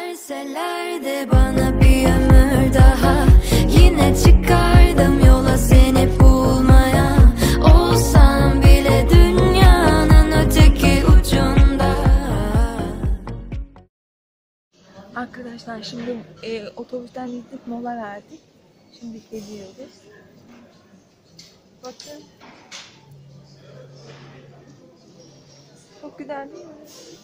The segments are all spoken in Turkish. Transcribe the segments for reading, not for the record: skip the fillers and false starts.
Verseler de bana bir ömür daha, yine çıkardım yola seni bulmaya. Olsam bile dünyanın öteki ucunda. Arkadaşlar şimdi otobüsten gittik, mola verdik. Şimdi geliyoruz. Bakın. Çok güzel değil mi?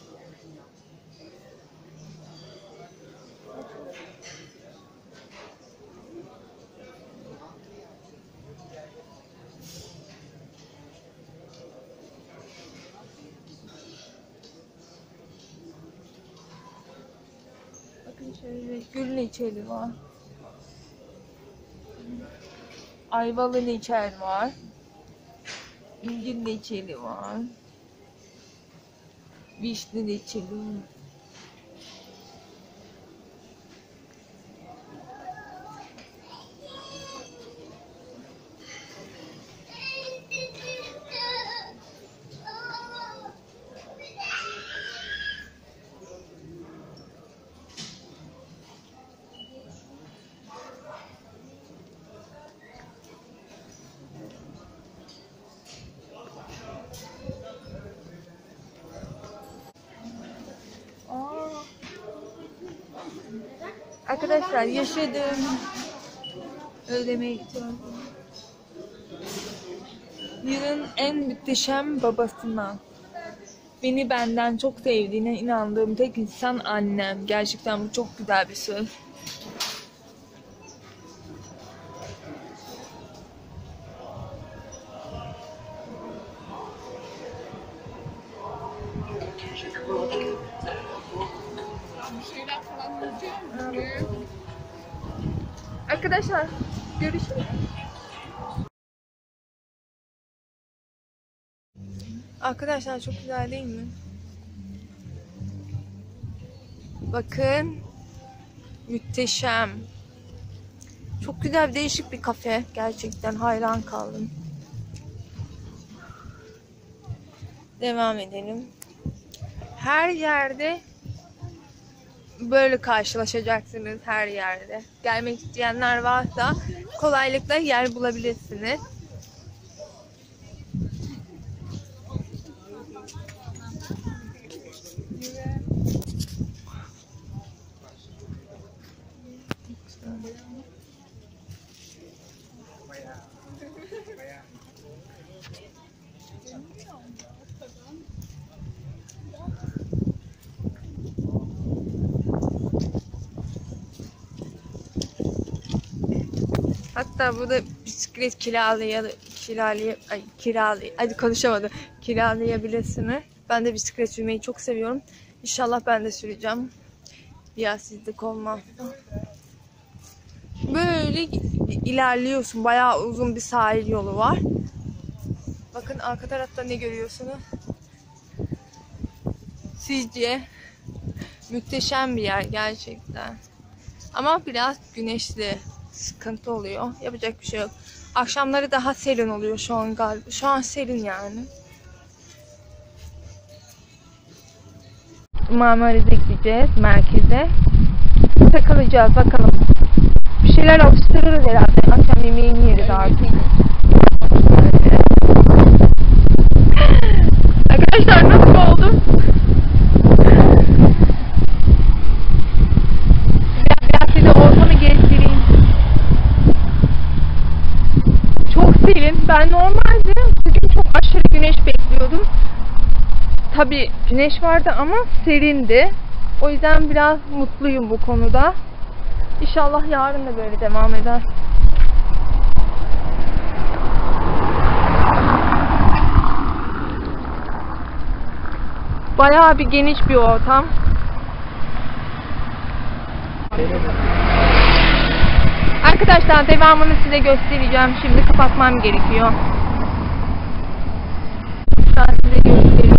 Bakın şöyle gül reçeli var. Ayvalı reçel var. İncir reçeli var. Vişne reçeli var. Arkadaşlar yaşadığım ödemeye gidiyorum. Yılın en muhteşem babasından. Beni benden çok sevdiğine inandığım tek insan annem. Gerçekten bu çok güzel bir söz. Arkadaşlar görüşürüz. Arkadaşlar çok güzel değil mi? Bakın. Muhteşem. Çok güzel, değişik bir kafe. Gerçekten hayran kaldım. Devam edelim. Her yerde böyle karşılaşacaksınız, her yerde. Gelmek isteyenler varsa kolaylıkla yer bulabilirsiniz. Hatta burada bisiklet kiralayabilirsiniz. Ben de bisiklet sürmeyi çok seviyorum. İnşallah ben de süreceğim. Riyasizlik olmaz. Böyle ilerliyorsun. Bayağı uzun bir sahil yolu var. Bakın arka tarafta ne görüyorsunuz? Sizce muhteşem bir yer gerçekten. Ama biraz güneşli. Sıkıntı oluyor. Yapacak bir şey yok. Akşamları daha serin oluyor şu an galiba. Şu an serin yani. Marmaris'e gideceğiz merkeze. Takılacağız bakalım. Bir şeyler atıştırırız herhalde. Akşam yemeğini yeriz artık. Arkadaşlar nasıl oldu? Biraz size ortamı gezdireyim. Çok serin. Ben normalde bugün çok aşırı güneş bekliyordum. Tabii güneş vardı ama serindi. O yüzden biraz mutluyum bu konuda. İnşallah yarın da böyle devam eder. Bayağı bir geniş bir ortam. Arkadaşlar devamını size göstereceğim. Şimdi kapatmam gerekiyor. Ben size göstereyim.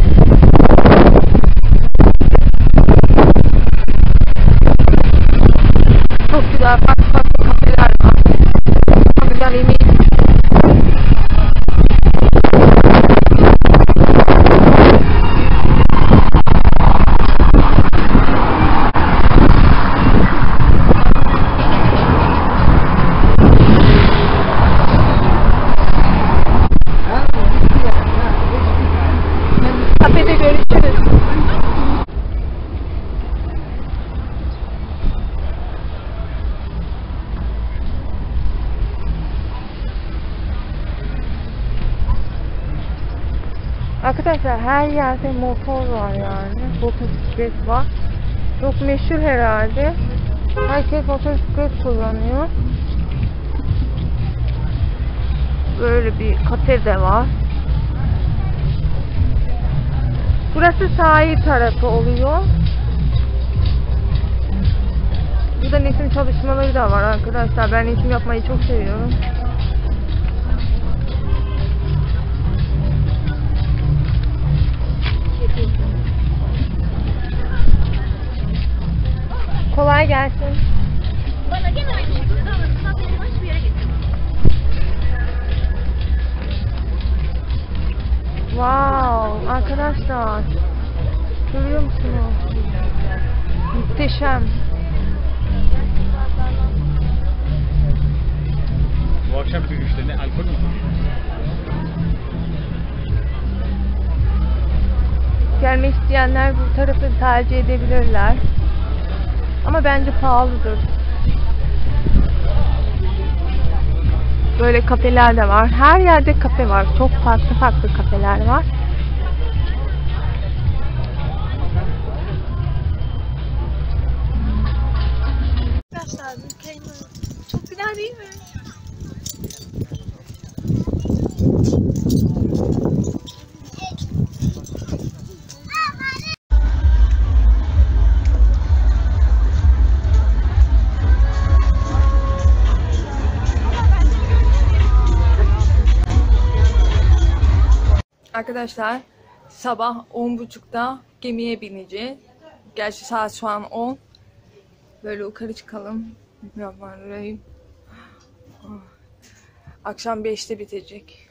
Çok güzel farklı kafeler var. Çok güzel yemeği. Arkadaşlar her yerde motor var yani. Motosiklet var. Çok meşhur herhalde. Herkes motosiklet kullanıyor. Böyle bir kafe de var. Burası sahil tarafı oluyor. Burada resim çalışmaları da var arkadaşlar. Ben resim yapmayı çok seviyorum. Kolay gelsin. Bana gene aynı şekilde davranırsan beni hiçbir yere getirmem. Wow, arkadaşlar. Görüyor musunuz? Muhteşem. Bu akşam yürüyüşlerine alkol mü? Gelmek isteyenler bu tarafı tercih edebilirler. Ama bence pahalıdır. Böyle kafeler de var. Her yerde kafe var. Çok farklı farklı kafeler var. Arkadaşlar mükemmel. Çok güzel değil mi? Arkadaşlar sabah 10.30'da gemiye bineceğiz. Gerçi saat şu an 10. Böyle yukarı çıkalım. Bismillahirrahmanirrahim. Akşam 5'te bitecek.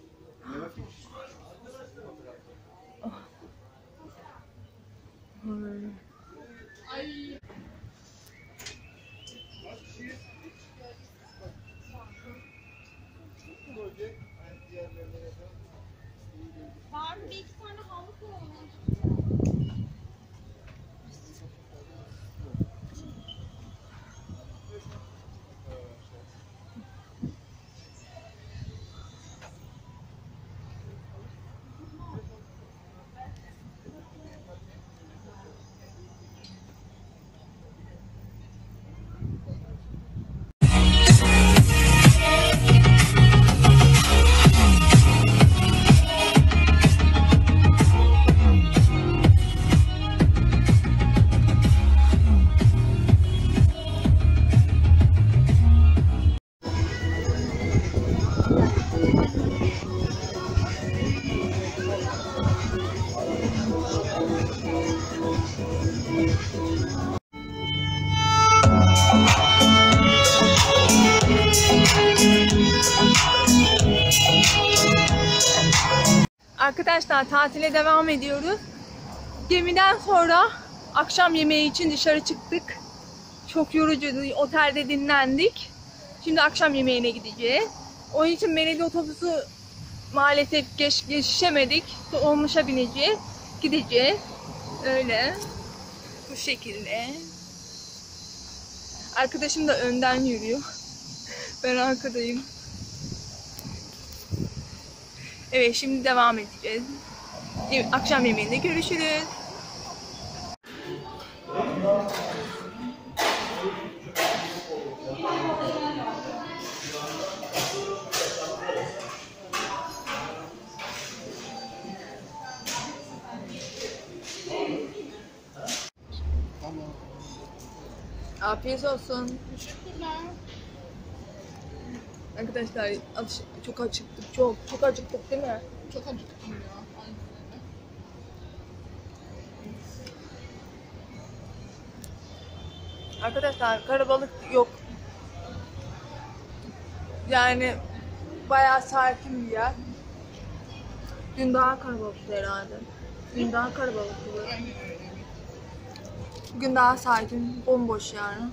Var mı? Bir iki tane havlu koyalım. Arkadaşlar tatile devam ediyoruz. Gemiden sonra akşam yemeği için dışarı çıktık. Çok yorucuydu. Otelde dinlendik. Şimdi akşam yemeğine gideceğiz. Onun için belediye otobüsü maalesef geçişemedik. Dolmuşa bineceğiz. Gideceğiz. Öyle. Bu şekilde. Arkadaşım da önden yürüyor. Ben arkadayım. Evet, şimdi devam edeceğiz. Akşam yemeğinde görüşürüz. Afiyet olsun. Teşekkürler. Arkadaşlar çok acıktık. Çok acıktık değil mi? Çok acıktım ya. Arkadaşlar karabalık yok. Yani bayağı sakin bir yer. Dün daha kalabalıktı herhalde. Dün daha kalabalıktı. Bugün daha sakin, bomboş yani.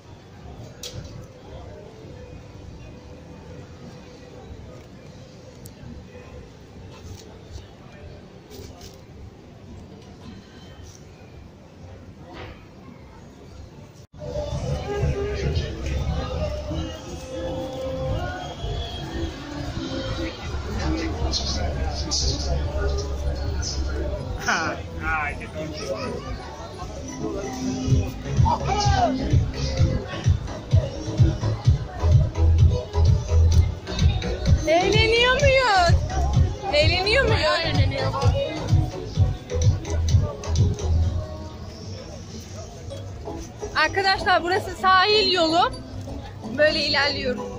Eğleniyor muyuz? Eğleniyor muyuz? Arkadaşlar burası sahil yolu. Böyle ilerliyoruz.